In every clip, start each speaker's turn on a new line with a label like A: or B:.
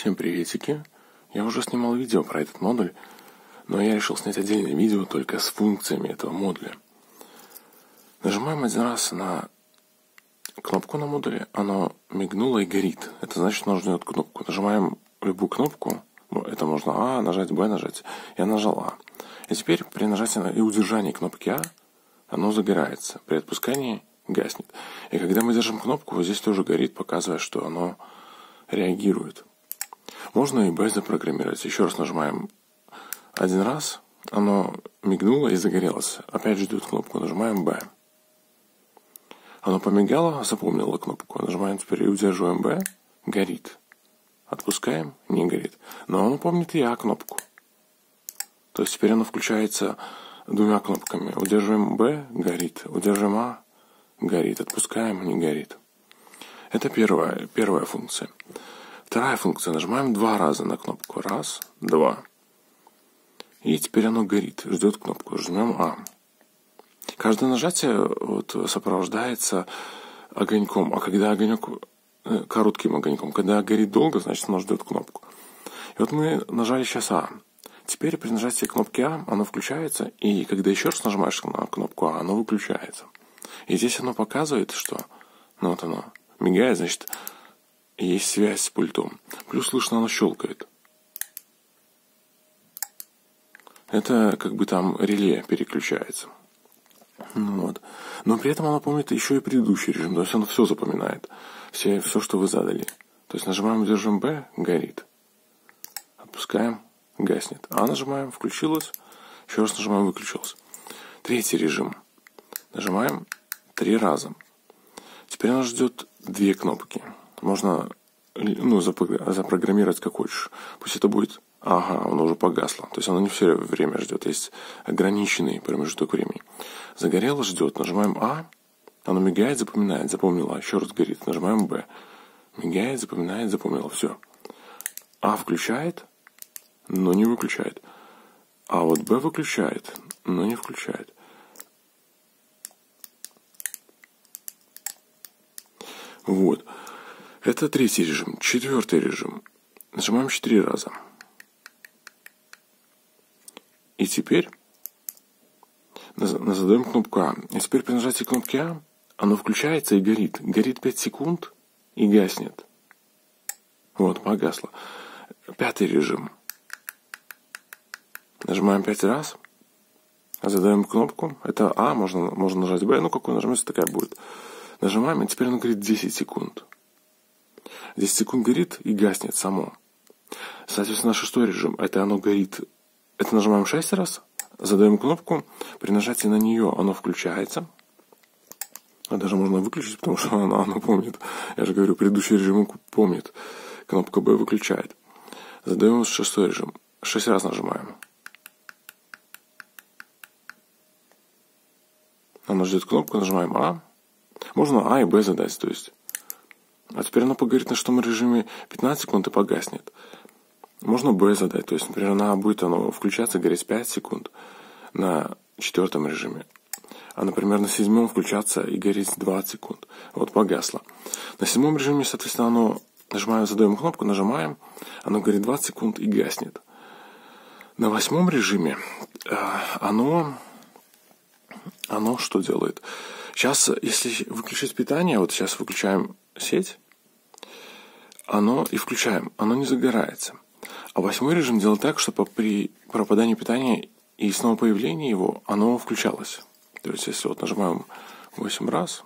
A: Всем приветики! Я уже снимал видео про этот модуль, но я решил снять отдельное видео только с функциями этого модуля. Нажимаем один раз на кнопку на модуле, оно мигнуло и горит. Это значит, что оно ждет кнопку. Нажимаем любую кнопку, это можно А нажать, Б нажать. Я нажал А. И теперь при нажатии и удержании кнопки А оно загорается. При отпускании гаснет. И когда мы держим кнопку, вот здесь тоже горит, показывая, что оно реагирует. Можно и Б запрограммировать. Еще раз нажимаем один раз, оно мигнуло и загорелось. Опять ждет кнопку, нажимаем Б. Оно помигало, запомнило кнопку. Нажимаем теперь и удерживаем Б, горит. Отпускаем, не горит. Но оно помнит и А кнопку. То есть теперь оно включается двумя кнопками. Удерживаем Б, горит. Удерживаем А, горит. Отпускаем, не горит. Это первая функция. Вторая функция. Нажимаем два раза на кнопку. Раз, два. И теперь оно горит. Ждет кнопку. Жмем А. Каждое нажатие сопровождается огоньком. А когда огонек коротким огоньком, когда горит долго, значит оно ждет кнопку. И вот мы нажали сейчас А. Теперь при нажатии кнопки А оно включается. И когда еще раз нажимаешь на кнопку А, оно выключается. И здесь оно показывает, что вот оно мигает, значит, есть связь с пультом. Плюс слышно, оно щелкает. Это как бы там реле переключается. Вот. Но при этом оно помнит еще и предыдущий режим. То есть оно все запоминает. Все, что вы задали. То есть нажимаем, держим Б, горит. Отпускаем, гаснет. А нажимаем, включилось. Еще раз нажимаем, выключилось. Третий режим. Нажимаем 3 раза. Теперь оно ждет 2 кнопки. Можно запрограммировать как хочешь. Пусть это будет... Ага, оно уже погасло. То есть оно не все время ждет. Есть ограниченный промежуток времени. Загорело, ждет. Нажимаем А. Оно мигает, запоминает. Запомнило. Еще раз горит. Нажимаем Б. Мигает, запоминает, запомнило. Все. А включает, но не выключает. А вот Б выключает, но не включает. Вот. Это третий режим. Четвертый режим. Нажимаем 4 раза. И теперь задаем кнопку А. И теперь при нажатии кнопки А оно включается и горит. Горит 5 секунд и гаснет. Вот, погасло. 5-й режим. Нажимаем 5 раз. Задаем кнопку. Это А, можно нажать Б. Какой нажмете, такая будет. Нажимаем, и теперь оно горит 10 секунд. 10 секунд горит и гаснет само. Соответственно, 6-й режим. Это оно горит. Это нажимаем 6 раз. Задаем кнопку. При нажатии на нее оно включается. А даже можно выключить, потому что оно помнит. Я же говорю, предыдущий режим помнит. Кнопка Б выключает. Задаем 6-й режим. 6 раз нажимаем. Оно ждет кнопку, нажимаем А. Можно А и Б задать, то есть. А теперь оно погорит на 6-м режиме 15 секунд и погаснет. Можно Б задать, то есть, например, на А будет оно включаться, гореть 5 секунд на 4-м режиме. А, например, на 7-м включаться и гореть 20 секунд. Вот, погасло. На 7-м режиме, соответственно, оно задаем кнопку, нажимаем, оно горит 20 секунд и гаснет. На 8-м режиме оно что делает? Сейчас, если выключить питание, вот сейчас выключаем сеть, оно и включаем, оно не загорается. А 8-й режим делает так, чтобы при пропадании питания и снова появлении его, оно включалось. То есть, если вот нажимаем 8 раз,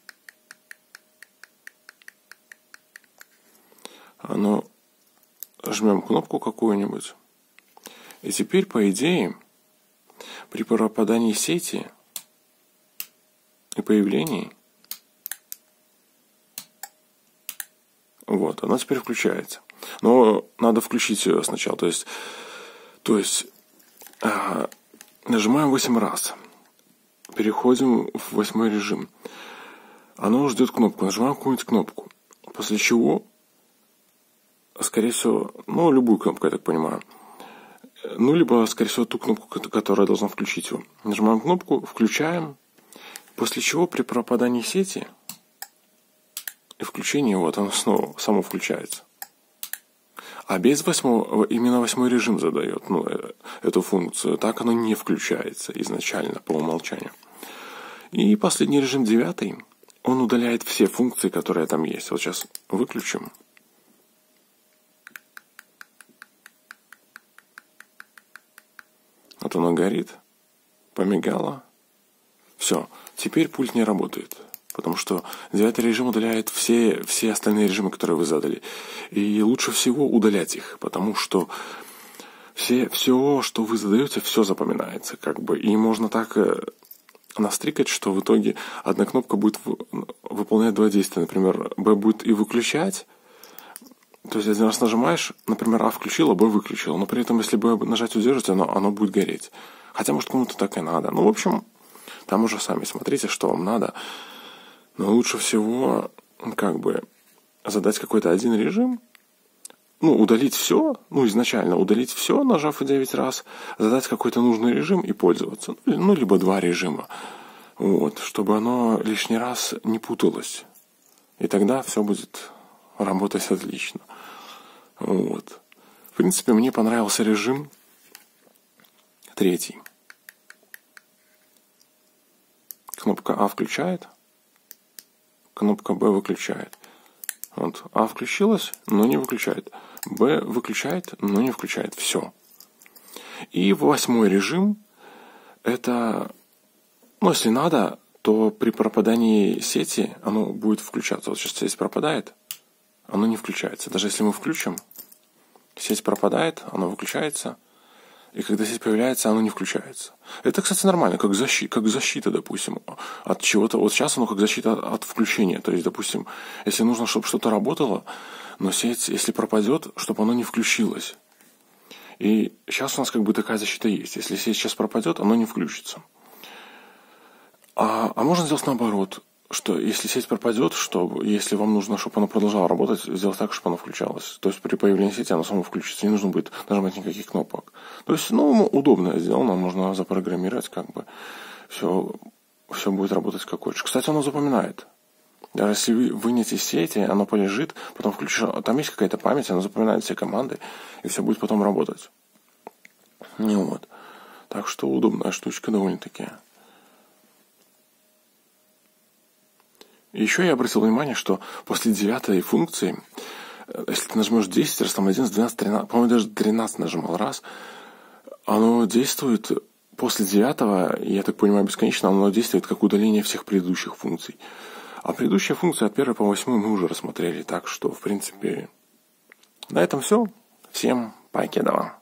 A: оно жмем кнопку какую-нибудь. И теперь, по идее, при пропадании сети и появлении, вот, она теперь включается. Но надо включить ее сначала. То есть нажимаем 8 раз. Переходим в 8-й режим. Оно ждет кнопку. Нажимаем какую-нибудь кнопку. После чего, скорее всего, любую кнопку, я так понимаю. Либо, скорее всего, ту кнопку, которая должна включить его. Нажимаем кнопку, включаем. После чего при пропадании сети и включении оно снова само включается. А без 8 именно 8 режим задает, эту функцию. Так оно не включается изначально по умолчанию. И последний режим 9, он удаляет все функции, которые там есть. Вот сейчас выключим. Вот оно горит, помигало. Все, теперь пульт не работает. Потому что 9 режим удаляет все остальные режимы, которые вы задали. И лучше всего удалять их, потому что все, что вы задаете, все запоминается. И можно так настрикать, что в итоге одна кнопка будет выполнять два действия. Например, B будет и выключать. То есть один раз нажимаешь, например, А включил, а Б выключил. Но при этом, если B нажать удержать, оно будет гореть. Хотя, может, кому-то так и надо. В общем, там уже сами смотрите, что вам надо. Но лучше всего, задать какой-то один режим, удалить все, изначально удалить все, нажав 9 раз, задать какой-то нужный режим и пользоваться. Либо 2 режима. Чтобы оно лишний раз не путалось. И тогда все будет работать отлично. В принципе, мне понравился режим 3. Кнопка А включает. Кнопка Б выключает. А включилась, но не выключает. Б выключает, но не включает. Все. И 8 режим это, если надо, то при пропадании сети оно будет включаться. Вот сейчас сеть пропадает, оно не включается. Даже если мы включим, сеть пропадает, оно выключается. И когда сеть появляется, оно не включается. Это, кстати, нормально, как защита, допустим, от чего-то. Вот сейчас оно как защита от включения. То есть, допустим, если нужно, чтобы что-то работало, но сеть, если пропадет, чтобы оно не включилось. И сейчас у нас такая защита есть. Если сеть сейчас пропадет, оно не включится. А можно сделать наоборот, что если сеть пропадет, если вам нужно, чтобы оно продолжало работать, сделать так, чтобы оно включалось. То есть при появлении сети оно само включится, не нужно будет нажимать никаких кнопок. То есть, удобно сделано, можно запрограммировать, все будет работать как хочешь. Кстати, оно запоминает. Даже если вы вынете сети, оно полежит, потом включишь, там есть какая-то память, оно запоминает все команды, и все будет потом работать. Так что удобная штучка довольно-таки. Еще я обратил внимание, что после 9 функции, если ты нажмешь 10 раз, там 11, 12, 13, по-моему, даже 13 нажимал раз, оно действует после 9, я так понимаю, бесконечно, оно действует как удаление всех предыдущих функций. А предыдущие функции от 1 по 8 мы уже рассмотрели, так что, в принципе, на этом все. Всем покедова.